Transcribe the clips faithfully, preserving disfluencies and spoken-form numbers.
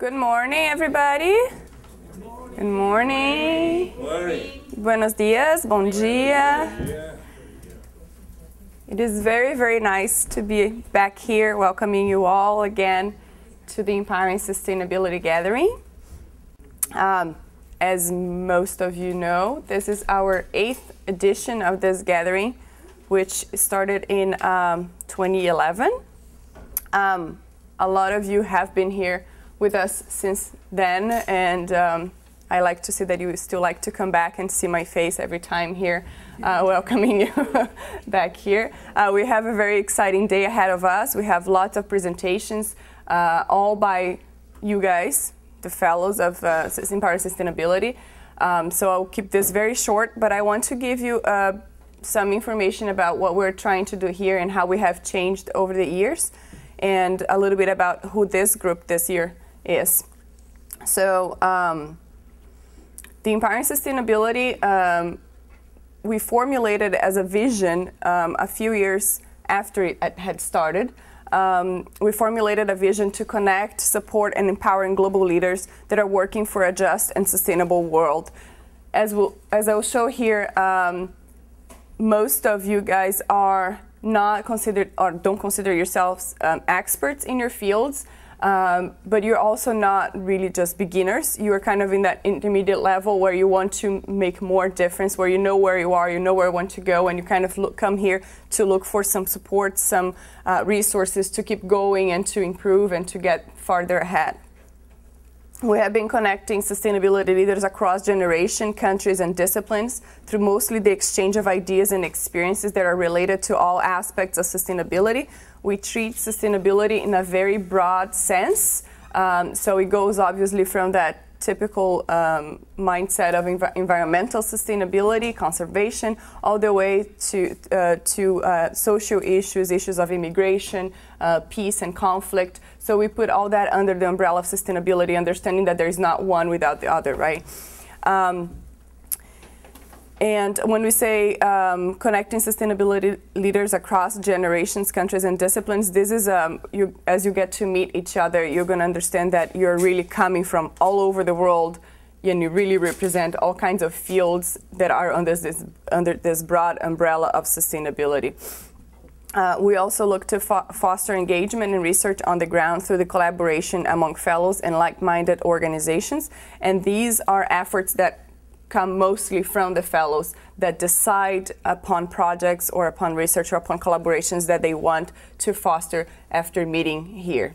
Good morning, everybody. Good morning. Good morning. Buenos dias, bom dia. It is very, very nice to be back here, welcoming you all again to the Empowering Sustainability Gathering. Um, as most of you know, this is our eighth edition of this gathering, which started in um, twenty eleven. Um, a lot of you have been here with us since then, and um, I like to say that you still like to come back and see my face every time here, uh, welcoming you back here. Uh, we have a very exciting day ahead of us. We have lots of presentations, uh, all by you guys, the fellows of uh, Empowering Sustainability. Um, so I'll keep this very short, but I want to give you uh, some information about what we're trying to do here and how we have changed over the years, and a little bit about who this group this year is. So um, the Empowering Sustainability, um, we formulated as a vision um, a few years after it had started. Um, we formulated a vision to connect, support, and empowering global leaders that are working for a just and sustainable world. As, we'll, as I will show here, um, most of you guys are not considered or don't consider yourselves um, experts in your fields. Um, but you're also not really just beginners. You are kind of in that intermediate level where you want to make more difference, where you know where you are, you know where you want to go, and you kind of look, come here to look for some support, some uh, resources to keep going and to improve and to get farther ahead. We have been connecting sustainability leaders across generation, countries, and disciplines through mostly the exchange of ideas and experiences that are related to all aspects of sustainability. We treat sustainability in a very broad sense. Um, so it goes obviously from that typical um, mindset of env environmental sustainability, conservation, all the way to, uh, to uh, social issues, issues of immigration, uh, peace and conflict. So we put all that under the umbrella of sustainability, understanding that there is not one without the other, right? Um, And when we say um, connecting sustainability leaders across generations, countries, and disciplines, this is, um, you, as you get to meet each other, you're going to understand that you're really coming from all over the world, and you really represent all kinds of fields that are under this, under this broad umbrella of sustainability. Uh, we also look to fo foster engagement and research on the ground through the collaboration among fellows and like-minded organizations. And these are efforts that come mostly from the fellows that decide upon projects or upon research or upon collaborations that they want to foster after meeting here.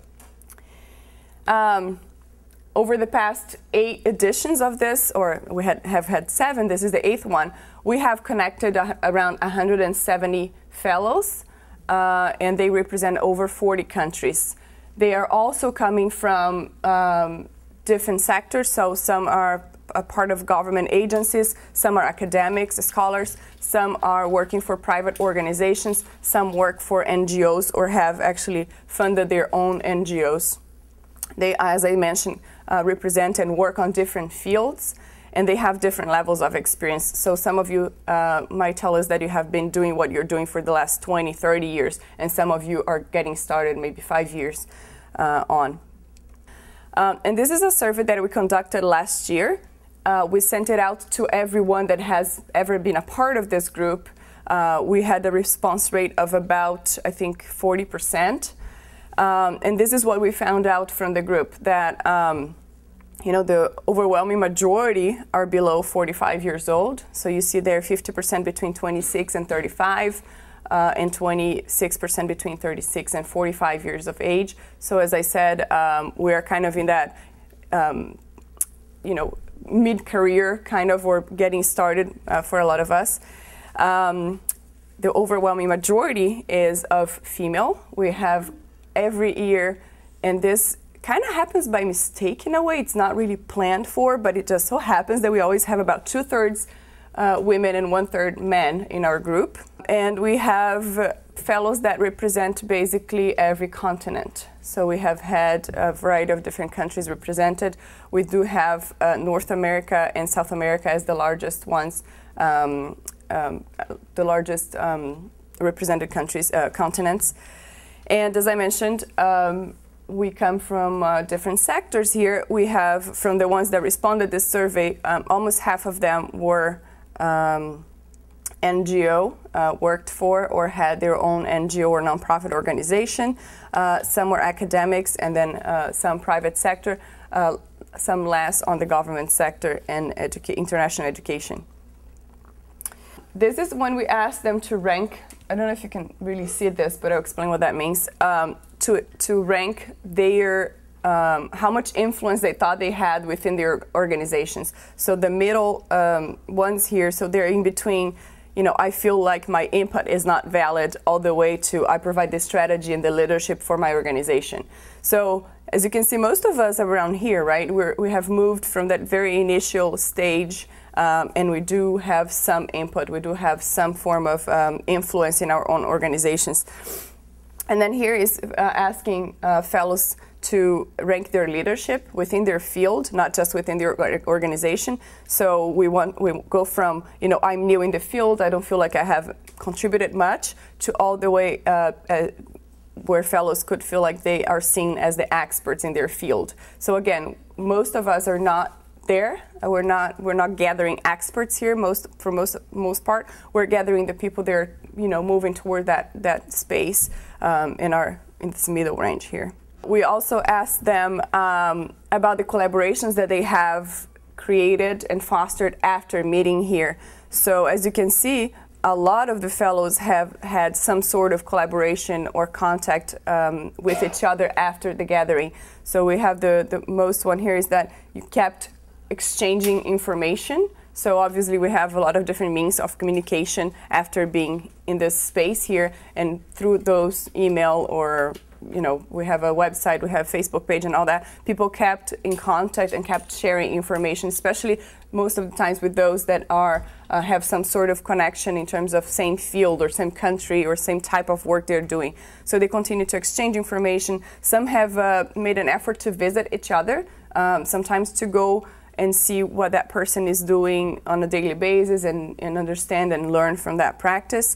Um, over the past eight editions of this, or we had, have had seven, this is the eighth one, we have connected uh, around one hundred seventy fellows, uh, and they represent over forty countries. They are also coming from um, different sectors, so some are a part of government agencies, some are academics, scholars, some are working for private organizations, some work for N G Os or have actually funded their own N G Os. They, as I mentioned, uh, represent and work on different fields, and they have different levels of experience. So some of you uh, might tell us that you have been doing what you're doing for the last twenty, thirty years, and some of you are getting started maybe five years uh, on. Um, and this is a survey that we conducted last year. Uh, we sent it out to everyone that has ever been a part of this group. Uh, we had a response rate of about, I think, forty percent. Um, and this is what we found out from the group, that um, you know, the overwhelming majority are below forty-five years old. So you see there fifty percent between twenty-six and thirty-five, uh, and twenty-six percent between thirty-six and forty-five years of age. So as I said, um, we're kind of in that, um, you know, mid-career kind of, or getting started uh, for a lot of us. Um, the overwhelming majority is of female. We have every year, and this kind of happens by mistake in a way. It's not really planned for, but it just so happens that we always have about two-thirds uh, women and one-third men in our group. And we have uh, fellows that represent basically every continent. So we have had a variety of different countries represented. We do have uh, North America and South America as the largest ones, um, um, the largest um, represented countries, uh, continents. And as I mentioned, um, we come from uh, different sectors here. We have, from the ones that responded this survey, um, almost half of them were um, N G O, uh, worked for or had their own N G O or nonprofit organization. Uh, some were academics, and then uh, some private sector, uh, some less on the government sector and educa- international education. This is when we asked them to rank. I don't know if you can really see this, but I'll explain what that means. Um, to, to rank their, um, how much influence they thought they had within their organizations. So the middle um, ones here, so they're in between, you know, I feel like my input is not valid, all the way to I provide the strategy and the leadership for my organization. So as you can see, most of us around here, right, we're, we have moved from that very initial stage, um, and we do have some input, we do have some form of um, influence in our own organizations. And then here is uh, asking uh, fellows to rank their leadership within their field, not just within their organization. So we want we go from, you know, I'm new in the field, I don't feel like I have contributed much, to all the way uh, uh, where fellows could feel like they are seen as the experts in their field. So again, most of us are not there. We're not we're not gathering experts here. Most for most most part, we're gathering the people that are, you know, moving toward that that space um, in our in this middle range here. We also asked them um, about the collaborations that they have created and fostered after meeting here. So as you can see, a lot of the fellows have had some sort of collaboration or contact um, with each other after the gathering. So we have the, the most one here is that you kept exchanging information. So obviously we have a lot of different means of communication after being in this space here, and through those email or, you know, we have a website, we have Facebook page and all that. People kept in contact and kept sharing information, especially most of the times with those that are uh, have some sort of connection in terms of same field or same country or same type of work they're doing. So they continue to exchange information. Some have uh, made an effort to visit each other, um, sometimes to go and see what that person is doing on a daily basis and, and understand and learn from that practice.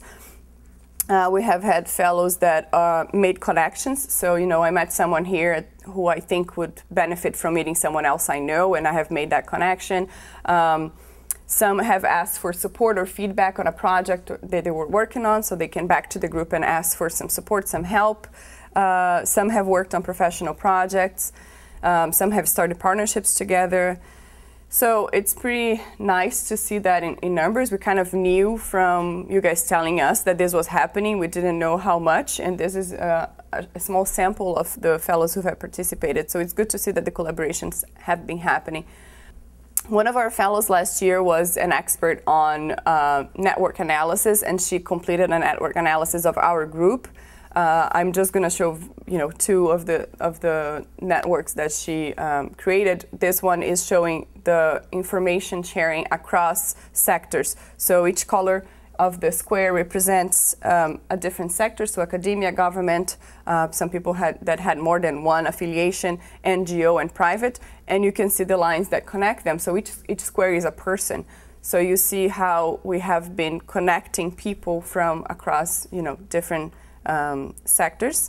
Uh, we have had fellows that uh, made connections. So, you know, I met someone here who I think would benefit from meeting someone else I know, and I have made that connection. Um, some have asked for support or feedback on a project that they were working on, so they came back to the group and asked for some support, some help. Uh, some have worked on professional projects. Um, some have started partnerships together. So it's pretty nice to see that in, in numbers. We kind of knew from you guys telling us that this was happening. We didn't know how much, and this is uh, a, a small sample of the fellows who have participated. So it's good to see that the collaborations have been happening. One of our fellows last year was an expert on uh, network analysis, and she completed a network analysis of our group. Uh, I'm just going to show, you know, two of the of the networks that she um, created. This one is showing the information sharing across sectors. So each color of the square represents um, a different sector. So academia, government, uh, some people had that had more than one affiliation, N G O and private, and you can see the lines that connect them. So each each square is a person. So you see how we have been connecting people from across, you know, different Um, sectors,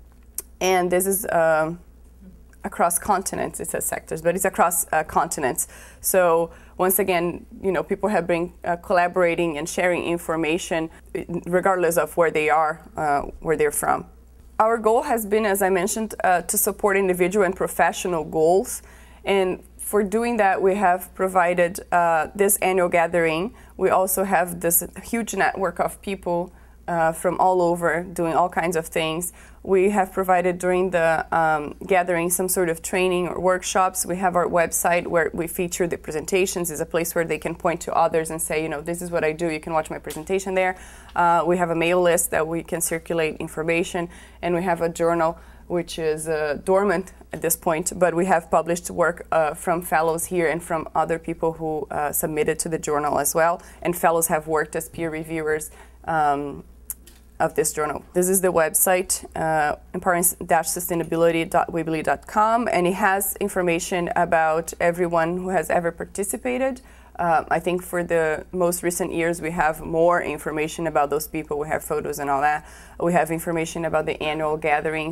and this is um, across continents. It says sectors, but it's across uh, continents. So once again, you know, people have been uh, collaborating and sharing information regardless of where they are, uh, where they're from. Our goal has been, as I mentioned, uh, to support individual and professional goals, and for doing that, we have provided uh, this annual gathering. We also have this huge network of people Uh, from all over, doing all kinds of things. We have provided during the um, gathering some sort of training or workshops. We have our website where we feature the presentations. It's a place where they can point to others and say, you know, this is what I do, you can watch my presentation there. Uh, we have a mail list that we can circulate information, and we have a journal which is uh, dormant at this point, but we have published work uh, from fellows here and from other people who uh, submitted to the journal as well, and fellows have worked as peer reviewers um, of this journal. This is the website, uh, empowering dash sustainability dot weebly dot com, and it has information about everyone who has ever participated. Uh, I think for the most recent years we have more information about those people. We have photos and all that. We have information about the annual gatherings.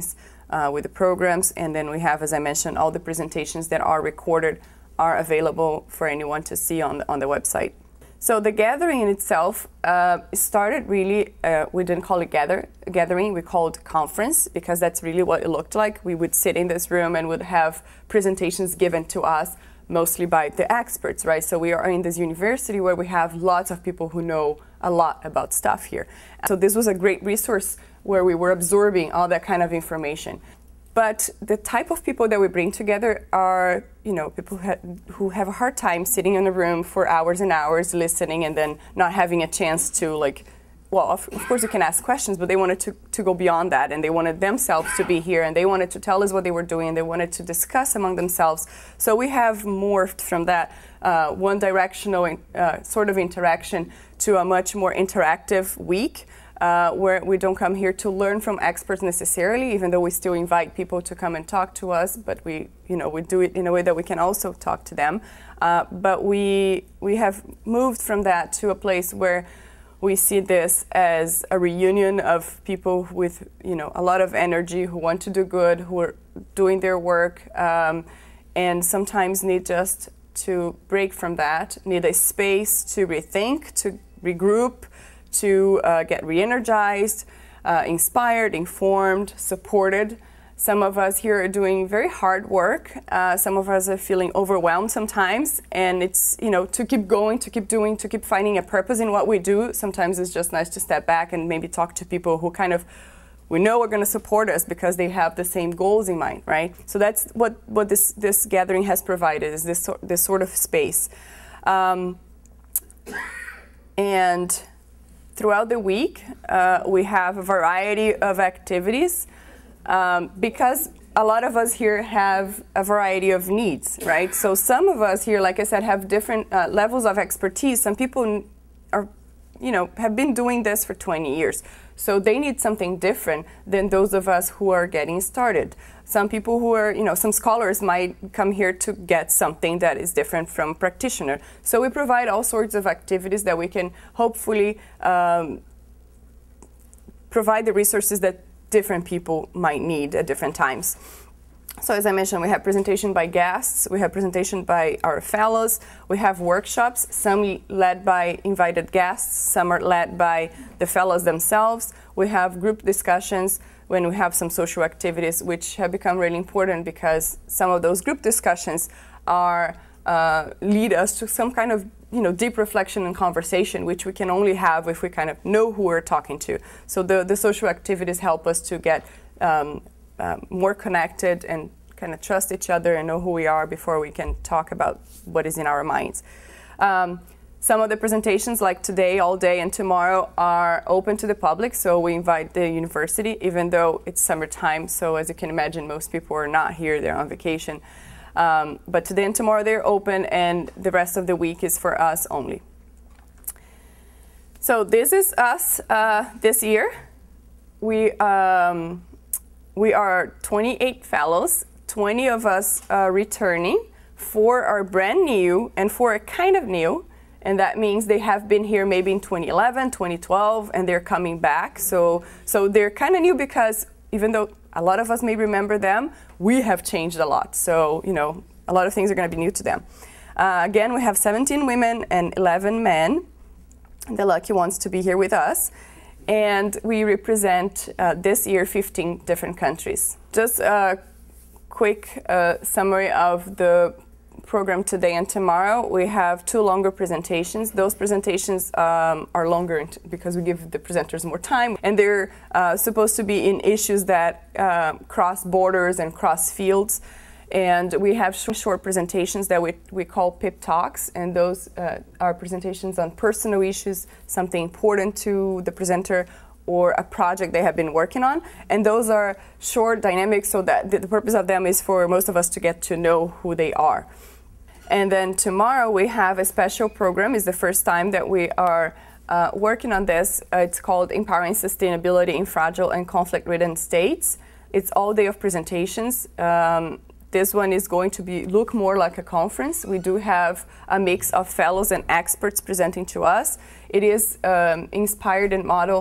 uh, with the programs. And then we have, as I mentioned, all the presentations that are recorded are available for anyone to see on the, on the website. So the gathering in itself uh, started really, uh, we didn't call it gather, gathering, we called conference, because that's really what it looked like. We would sit in this room and would have presentations given to us, mostly by the experts, right? So we are in this university where we have lots of people who know a lot about stuff here. So this was a great resource where we were absorbing all that kind of information. But the type of people that we bring together are, you know, people ha who have a hard time sitting in a room for hours and hours listening and then not having a chance to, like, well, of, of course you can ask questions, but they wanted to, to go beyond that, and they wanted themselves to be here, and they wanted to tell us what they were doing, and they wanted to discuss among themselves. So we have morphed from that uh, one-directional uh, sort of interaction to a much more interactive week. Uh, where we don't come here to learn from experts necessarily, even though we still invite people to come and talk to us, but we, you know, we do it in a way that we can also talk to them. Uh, but we, we have moved from that to a place where we see this as a reunion of people with, you know, a lot of energy, who want to do good, who are doing their work, um, and sometimes need just to break from that, need a space to rethink, to regroup, to uh, get re-energized, uh, inspired, informed, supported. Some of us here are doing very hard work. Uh, some of us are feeling overwhelmed sometimes, and it's, you know, to keep going, to keep doing, to keep finding a purpose in what we do. Sometimes it's just nice to step back and maybe talk to people who kind of, we know are going to support us because they have the same goals in mind, right? So that's what, what this, this gathering has provided, is this, this sort of space. Um, and throughout the week, uh, we have a variety of activities um, because a lot of us here have a variety of needs, right? So some of us here, like I said, have different uh, levels of expertise. Some people are, you know, have been doing this for twenty years. So they need something different than those of us who are getting started. Some people who are, you know, some scholars might come here to get something that is different from practitioner. So we provide all sorts of activities that we can hopefully um, provide the resources that different people might need at different times. So as I mentioned, we have presentation by guests, we have presentation by our fellows, we have workshops, some led by invited guests, some are led by the fellows themselves. We have group discussions when we have some social activities, which have become really important because some of those group discussions are uh, lead us to some kind of, you know, deep reflection and conversation, which we can only have if we kind of know who we're talking to. So the, the social activities help us to get um, Uh, more connected and kind of trust each other and know who we are before we can talk about what is in our minds. Um, some of the presentations, like today, all day, and tomorrow, are open to the public, so we invite the university, even though it's summertime, so as you can imagine, most people are not here, they're on vacation. Um, but today and tomorrow they're open, and the rest of the week is for us only. So this is us uh, this year. We um, We are twenty-eight fellows, twenty of us uh, returning, four are brand new, and four are kind of new, and that means they have been here maybe in twenty eleven, twenty twelve, and they're coming back. So, so they're kind of new because even though a lot of us may remember them, we have changed a lot. So, you know, a lot of things are going to be new to them. Uh, again, we have seventeen women and eleven men, the lucky ones to be here with us. And we represent uh, this year fifteen different countries. Just a quick uh, summary of the program today and tomorrow. We have two longer presentations. Those presentations um, are longer because we give the presenters more time, and they're uh, supposed to be in issues that uh, cross borders and cross fields. And we have sh short presentations that we, we call Pip Talks, and those uh, are presentations on personal issues, something important to the presenter, or a project they have been working on. And those are short, dynamic, so that the purpose of them is for most of us to get to know who they are. And then tomorrow we have a special program. It's the first time that we are uh, working on this. Uh, it's called Empowering Sustainability in Fragile and Conflict-Ridden States. It's all day of presentations. Um, This one is going to be look more like a conference. We do have a mix of fellows and experts presenting to us. It is um, inspired and modeled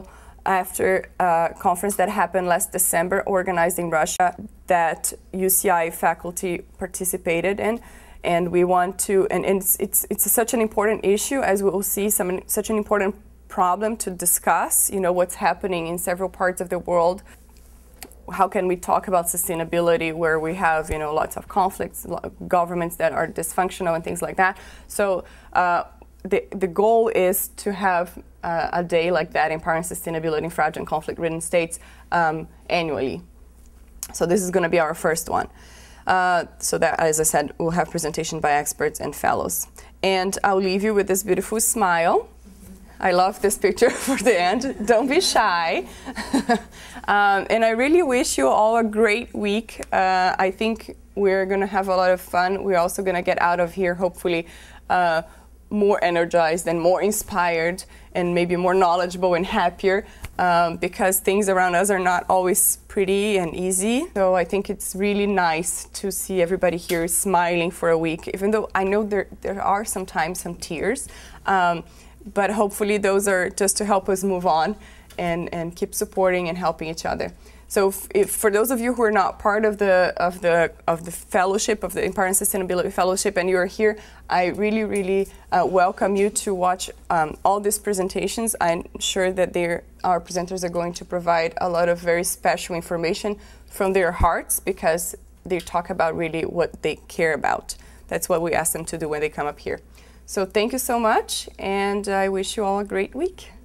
after a conference that happened last December, organized in Russia, that U C I faculty participated in. And we want to, and, and it's, it's, it's such an important issue, as we will see, some, such an important problem to discuss, you know, what's happening in several parts of the world. How can we talk about sustainability where we have, you know, lots of conflicts, governments that are dysfunctional and things like that. So uh, the, the goal is to have uh, a day like that, Empowering Sustainability in Fragile and Conflict-Ridden States, um, annually. So this is going to be our first one. Uh, so that, as I said, we'll have presentation by experts and fellows. And I'll leave you with this beautiful smile. I love this picture for the end. Don't be shy. um, and I really wish you all a great week. Uh, I think we're going to have a lot of fun. We're also going to get out of here, hopefully, uh, more energized and more inspired and maybe more knowledgeable and happier, um, because things around us are not always pretty and easy. So I think it's really nice to see everybody here smiling for a week, even though I know there, there are sometimes some tears. Um, But hopefully those are just to help us move on and, and keep supporting and helping each other. So if, if, for those of you who are not part of the, of the, of the fellowship, of the Empowering Sustainability Fellowship, and you are here, I really, really uh, welcome you to watch um, all these presentations. I'm sure that our presenters are going to provide a lot of very special information from their hearts, because they talk about really what they care about. That's what we ask them to do when they come up here. So thank you so much, and I wish you all a great week.